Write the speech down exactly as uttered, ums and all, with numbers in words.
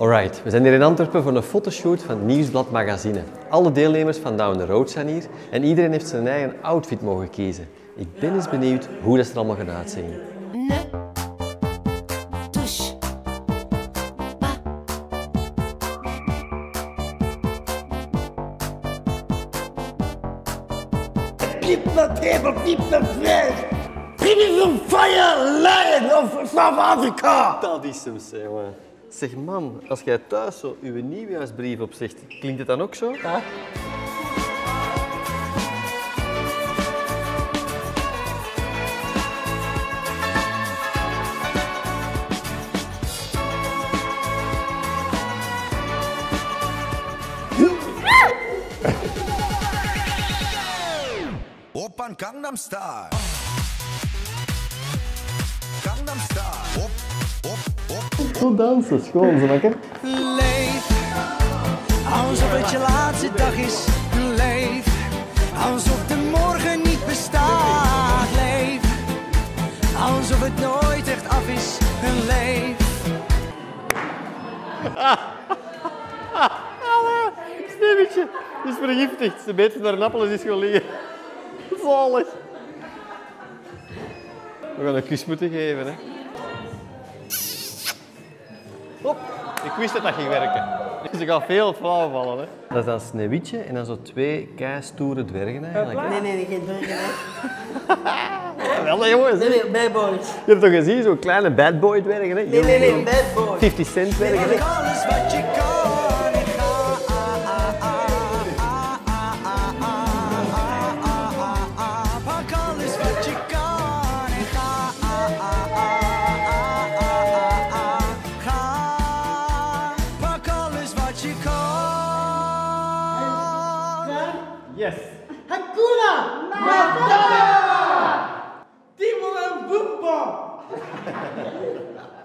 Alright, we zijn hier in Antwerpen voor een fotoshoot van Nieuwsblad Magazine. Alle deelnemers van Down the Road zijn hier en iedereen heeft zijn eigen outfit mogen kiezen. Ik ben eens benieuwd hoe dat ze er allemaal gaan uitzien. Keep the table, keep the fish! It is a fire lion of South Africa! Dat is hem, jongen. Zeg man, als jij thuis zo uw nieuwjaarsbrief opzegt, klinkt het dan ook zo? Ja. Oppan Gangnam Style. Gangnam Style. Op, op, op. Zo dansen, schoon, zo lekker. Leef alsof het je laatste dag is. Leef alsof de morgen niet bestaat. Leef alsof het nooit echt af is. Leef. Sneeuwwitje, die is vergiftigd. Ze beet naar een appel en is gewoon liggen. Zalig. We gaan een kus moeten geven, hè. Hop. Ik wist dat dat ging werken. Dus ik ga veel flauw vallen, hè. Dat is dan Sneeuwwitje en dan zo twee keistoere dwergen eigenlijk. Nee, nee, nee, geen dwergen, hè. Wel, hè, jongens. Nee, nee, bad boys. Je hebt toch gezien, zo'n kleine bad boy dwergen, hè? Nee, nee, nee, bad boys. fifty cent dwergen, hè? Alles wat je kan. Yes. Hakuna Matata! Timon en Boomba!